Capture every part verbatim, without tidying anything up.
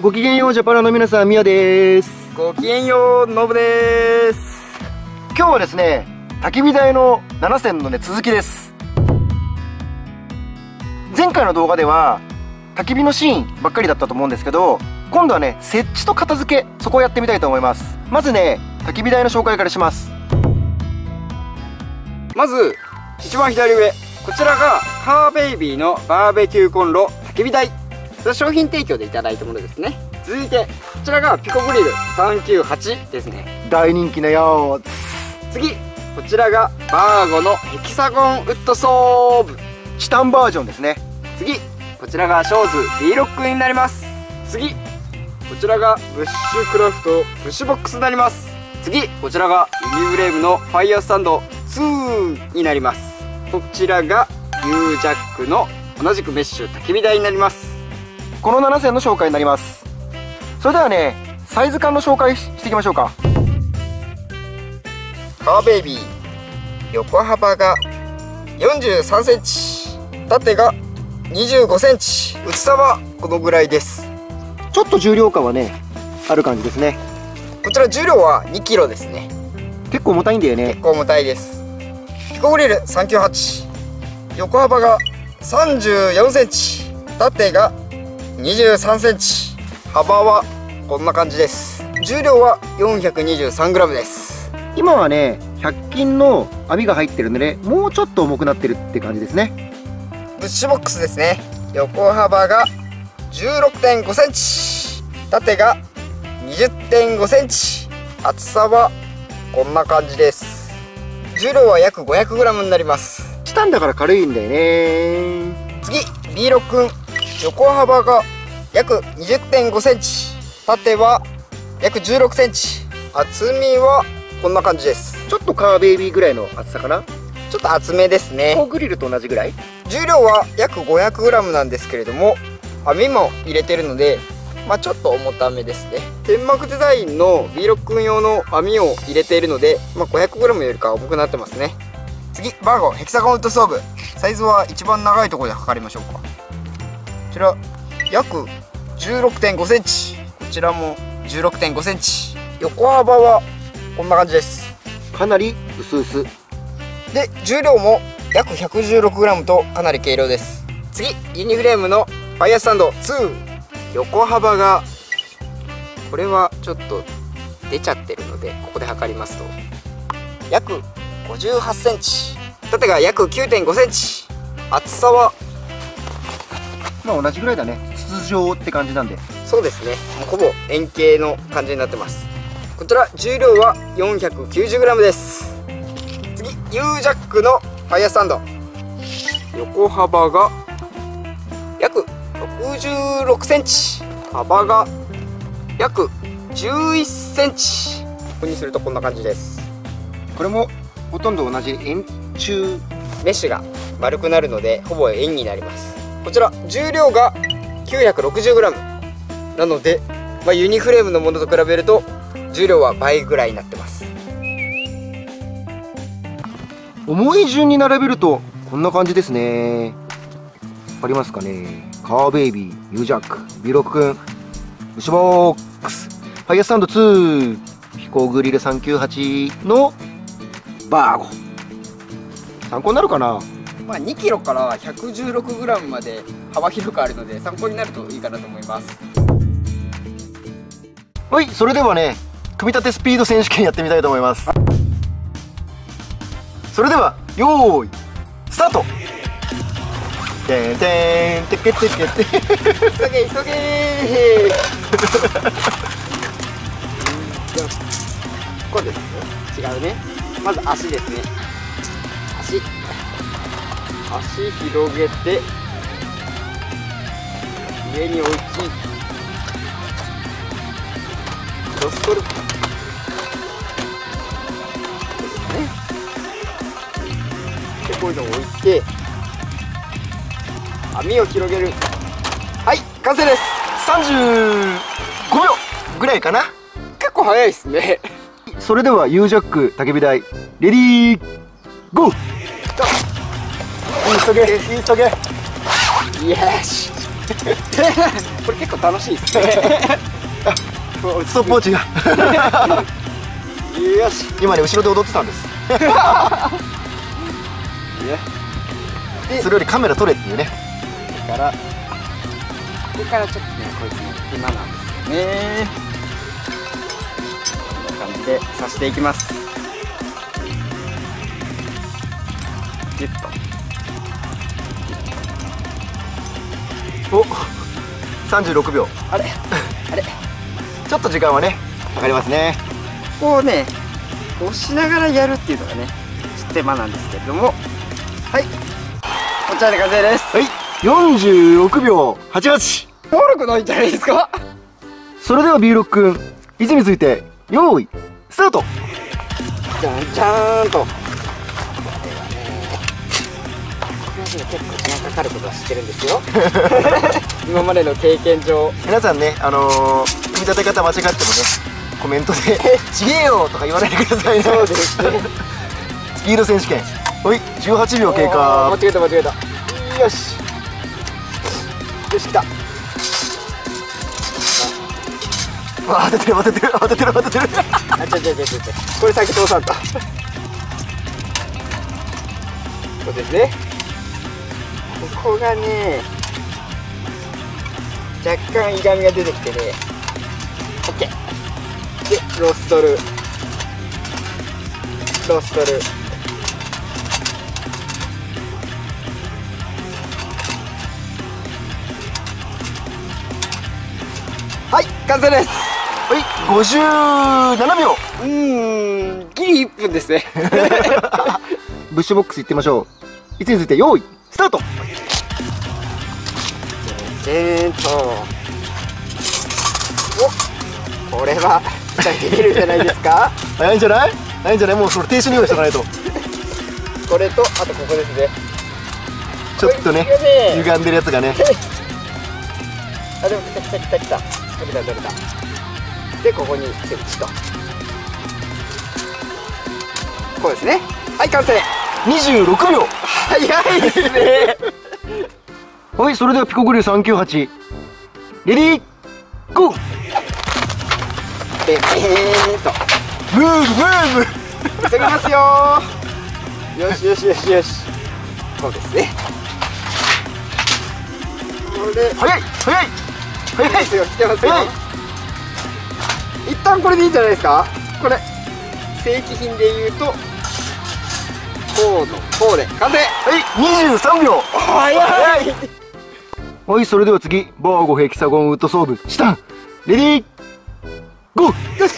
ごきげんようジャパラの皆さん、みやです。 ごきげんようのぶです。 今日はですね、焚き火台のなな選のね続きです。前回の動画では焚き火のシーンばっかりだったと思うんですけど、今度はね設置と片付け、そこをやってみたいと思います。まずね、焚き火台の紹介からします。 まず一番左上、こちらがカーベイビーのバーベキューコンロ焚き火台、商品提供でいただいたものですね。続いてこちらがピコグリルさんきゅうはちですね。 大人気なやつ。 次こちらがバーゴのヘキサゴンウッドストーブ、 チタンバージョンですね。 次こちらがショーズ B ロックになります。次こちらがブッシュクラフトブッシュボックスになります。次こちらがユニフレームのファイヤースタンドツーになります。こちらが U ジャックの同じくメッシュ焚き火台になります。 このなな選の紹介になります。それではね、サイズ感の紹介していきましょうか。 カーベイビー、横幅がよんじゅうさんセンチ、縦がにじゅうごセンチ、薄さはこのぐらいです。 ちょっと重量感はねある感じですね。 こちら重量はにキロですね。 結構重たいんだよね。 結構重たいです。ピコグリルさんきゅうはち、横幅がさんじゅうよんセンチ、縦がにじゅうさんセンチ、幅はこんな感じです。重量は よんひゃくにじゅうさんグラム です。 今はねひゃく均の網が入ってるので、もうちょっと重くなってるって感じですね。 ブッシュボックスですね。横幅が じゅうろくてんごセンチ、縦が にじゅってんごセンチ、厚さはこんな感じです。重量は約 ごひゃくグラム になります。 チタンだから軽いんだよね。 次 B ロック、横幅が約 にじゅってんごセンチ、縦は約じゅうろくセンチ、厚みはこんな感じです。 ちょっとカーベイビーぐらいの厚さかな。 ちょっと厚めですね。 コーグリルと同じぐらい。 重量は約 ごひゃくグラム なんですけれども、網も入れてるので、まあ、ちょっと重ためですね。天幕デザインの B ロック用の網を入れているので、まあ、ごひゃくグラム よりかは重くなってますね。次バーゴヘキサゴンウッドストーブ、サイズは一番長いところで測りましょうか。こちら約 じゅうろくてんごセンチ、こちらも じゅうろくてんごセンチ、横幅はこんな感じです。 かなり薄々 で重量も約 ひゃくじゅうろくグラム とかなり軽量です。次ユニフレームのファイヤースタンドツー、横幅がこれはちょっと出ちゃってるので、ここで測りますと約ごじゅうはちセンチ、縦が約 きゅうてんごセンチ、厚さはまあ同じぐらいだね。筒状って感じなんで。 そうですね、もうほぼ円形の感じになってます。こちら重量は よんひゃくきゅうじゅうグラム です。次 U ジャックのファイヤースタンド、横幅が約ろくじゅうろくセンチ、幅が約じゅういっセンチ、ここにするとこんな感じです。 これもほとんど同じ円柱。 メッシュが丸くなるのでほぼ円になります。こちら重量が きゅうひゃくろくじゅうグラム なので、まあ、ユニフレームのものと比べると重量は倍ぐらいになってます。 重い順に並べるとこんな感じですね。わかりますかね。カーベイビー、ユージャック、ビロックくん、ブッシュボックス、ファイヤースタンドツー、ピコグリルさんきゅうはちのバーゴ。参考になるかな。 まあ、にキロからひゃくじゅうろくグラム まで幅広くあるので参考になるといいかなと思います。 はい、それではね組み立てスピード選手権やってみたいと思います。それではよーいスタート。てんてんてけてけて急げ急げこうです。違うね。まず足ですね。足足広げて上に置き、ロストルですね。でこういうのを置いて網を広げる。はい、完成です。 さんじゅうごびょうぐらいかな。 結構早いですね。 それでは U ジャック焚き火台レディーゴー。急げ急げ。 よしこれ結構楽しいですね。 ストップウォッチがよし、 今ね後ろで踊ってたんです。でそれよりカメラ撮れっていうね。 だからここからちょっとねこいつの今なんですよね。こんな感じで刺していきます。ギュッと。 おさんじゅうろくびょう。 あれあれちょっと時間はねかかりますね。 こうね押しながらやるっていうのがねちょっと手間なんですけれども、はい、こちらで完成です。 はい、よんじゅうろくびょうはちじゅうはち。 悪くないんじゃないですか。 それでは ビーろく くん位置について用意スタート。 じゃんじゃーんと。これはねこれはね結構時間かかることは知ってるんですよ。今までの経験上。 皆さんね、あのー、組み立て方間違ってもねコメントで「ちげえよ!」とか言わないでくださいね。 そうですね。 スピード選手権、はい、じゅうはちびょう経過。 間違えた間違えた。よしよし、来た。 あ、当ててる当ててる当ててる当ててる。 あ、ちょちょちょちょ、これ先通さんと。こうですね。ここがね若干いがみが出てきてね。オッケーでロストルロストルはい、完成です。 はい、ごじゅうななびょう。 うーん、ギリいっぷんですね。 ブッシュボックス行ってみましょう。位置について用意スタート。 えーっとお、これは期待できるんじゃないですか。 早いんじゃない早いんじゃない。もうそれ停止に用意しとかないと。 これとあとここですね。 ちょっとねこれね歪んでるやつがね。 あ、でも来た来た来た来た。取れた取れた。でここに設置と。こうですね。はい、完成。 にじゅうろくびょう。 早いですね。 はい、それではピコグリルさんきゅうはちレディーゴー。 で、えーっとムーブムーブ。 急ぎますよー。よしよしよしよし。こうですね。これ早い早い早いですよ。来てますよ。 早い。 一旦これでいいんじゃないですか。これ正規品で言うとこうのこうで完成。 はい、にじゅうさんびょう。 早い。 はい、それでは次バーゴヘキサゴンウッドソーブチタンレディーゴー。 よし。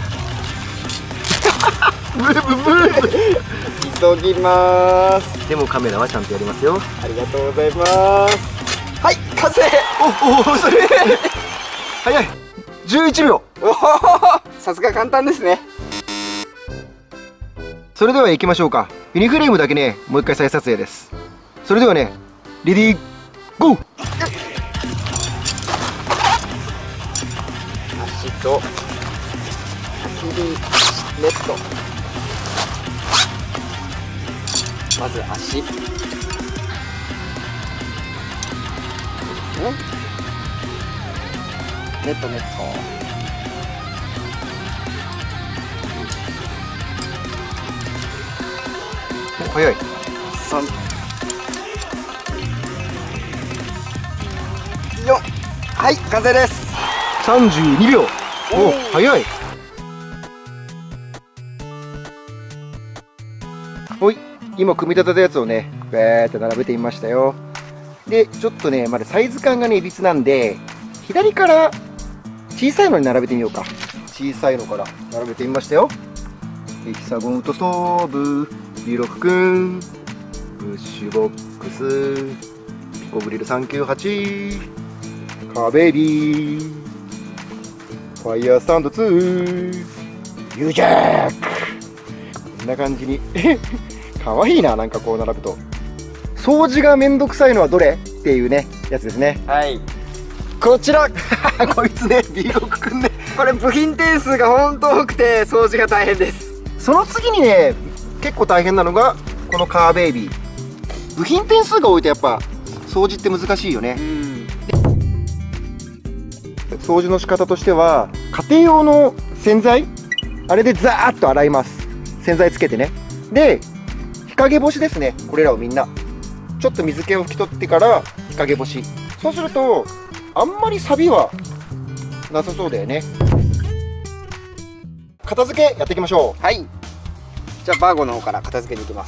ムーブムーブ。 急ぎます。 でもカメラはちゃんとやりますよ。 ありがとうございます。はい、完成。 おお、それ早い。じゅういちびょう。 おお、さすが簡単ですね。 それでは行きましょうか。ユニフレームだけねもう一回再撮影です。それではねレディーゴー。 足と足にネット。まず足、ね、ネットネット。 お、早い。 さん、よん、はい、完成です。 さんじゅうにびょう。お、早い。ほい、今組み立てたやつをねバーって並べてみましたよ。でちょっとねまだサイズ感がねいびつなんで左から小さいのに並べてみようか。小さいのから並べてみましたよ。ヘキサゴンウッドストーブ、ビーろくくん、ブッシュボックス、ピコグリルさんきゅうはち、カーベイビー、ファイヤースタンドツー、ユージャック。こんな感じにかわいいな。なんかこう並ぶと掃除がめんどくさいのはどれっていうねやつですね。 はい、こちら。 こいつね ビーろく くんね、 これ部品点数がほんと多くて掃除が大変です。 その次にね結構大変なのがこのカーベイビー。部品点数が多いとやっぱ掃除って難しいよね。 うん。 掃除の仕方としては、家庭用の洗剤、あれでザーッと洗います。洗剤つけてね。で日陰干しですね。これらをみんなちょっと水気を拭き取ってから日陰干し。そうするとあんまりサビはなさそうだよね。片付けやっていきましょう。 はい、じゃあバーゴの方から片付けていきます。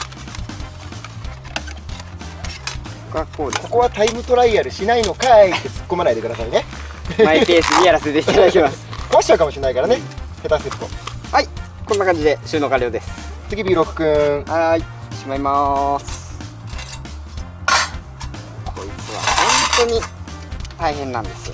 ここはこうです。 ここはタイムトライアルしないのかいって突っ込まないでくださいね。 マイペースにやらせていただきます。 壊しちゃうかもしれないからね、下手すると。 はい、こんな感じで収納完了です。 次 ビーろく くん。 はい、しまいます。こいつは本当に大変なんですよ。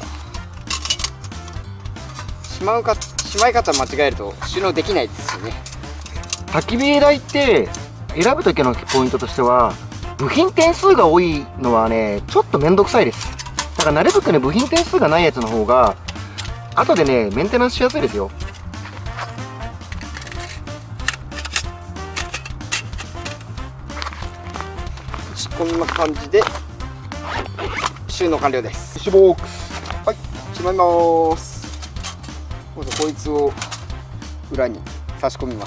しまうかしまい方間違えると収納できないですよね。 焚き火台って選ぶ時のポイントとしては、部品点数が多いのはねちょっと面倒くさいです。だからなるべくね部品点数がないやつの方が後でねメンテナンスしやすいですよ。 こんな感じで収納完了です。 フィッシュボックス。 はい、しまいます。まずこいつを裏に差し込みます。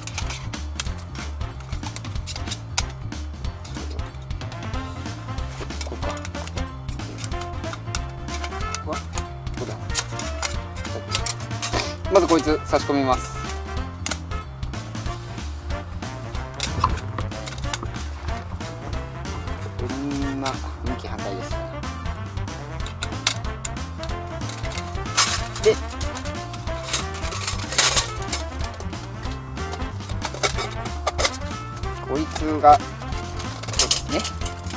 こうか。ここはここだ。まずこいつ差し込みます。こんな向き反対ですね。でこいつがそうですね。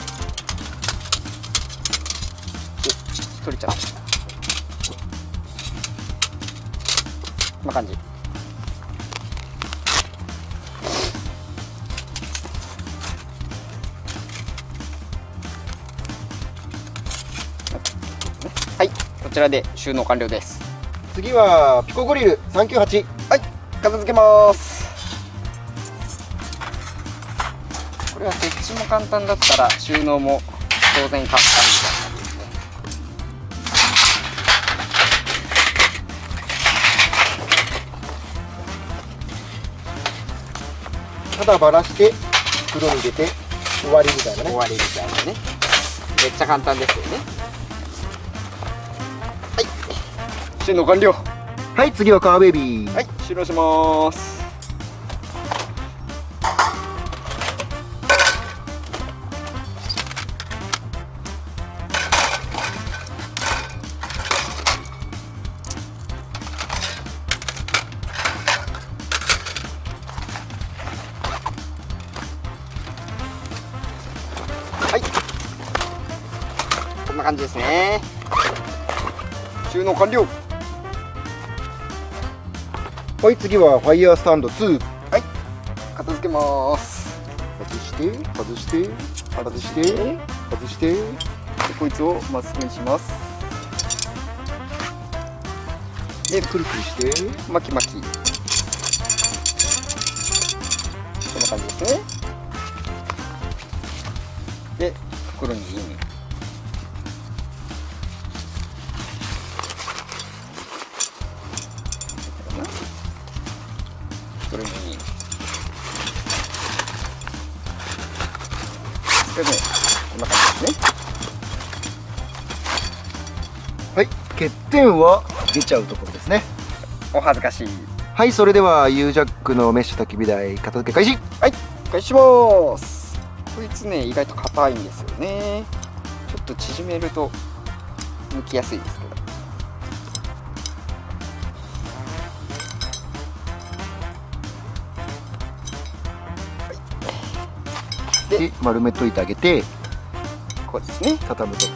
で取れちゃった。こんな感じ。はい、こちらで収納完了です。 次はピコグリルさんきゅうはち。 はい、片付けます。これは設置も簡単だったら収納も当然簡単みたいな感じですね。 ただばらして袋に入れて終わりみたいなね。 終わりみたいなね。めっちゃ簡単ですよね。はい、収納完了。 はい、次はカーベイビー。 はい、収納します。はい、こんな感じですね。収納完了。 はい、次はファイヤースタンドツー。 はい、片付けます。 外して外して外して外してでこいつをまっすぐにします。 でくるくるして巻き巻き、こんな感じですね。で袋にイン。袋にイン。でね、こんな感じですね。 はい、欠点は出ちゃうところですね。 お恥ずかしい。 はい、それでは U ジャックのメッシュ焚き火台片付け開始。 はい、開始します。こいつね意外と硬いんですよね。ちょっと縮めると抜きやすいですけど。 で丸めといてあげて、 こうですね。 畳むと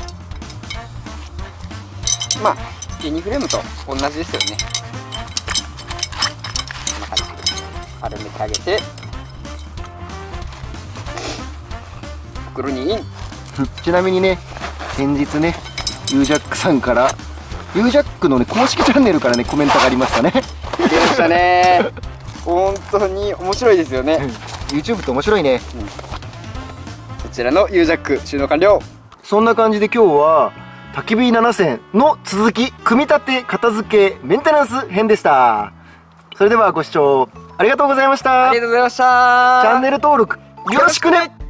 まあユニフレームと同じですよね。こんな感じで丸めてあげて袋にイン。 ちなみにね、先日ね U ジャックさんから U ジャックのね公式チャンネルからねコメントがありましたね。 出ましたね。本当に面白いですよね。 YouTube って面白いね。 うん、こちらの U ジャック収納完了。 そんな感じで今日は焚き火ななせんの続き、組み立て片付けメンテナンス編でした。それではご視聴ありがとうございました。 ありがとうございました。 チャンネル登録よろしくね。